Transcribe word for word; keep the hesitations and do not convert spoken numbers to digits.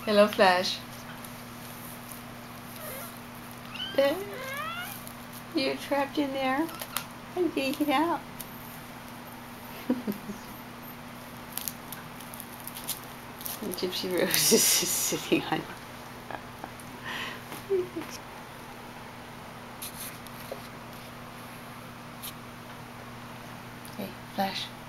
Hello, Flash. Uh, You're trapped in there. How do you get out? Gypsy Rose is sitting on. Hey, Flash.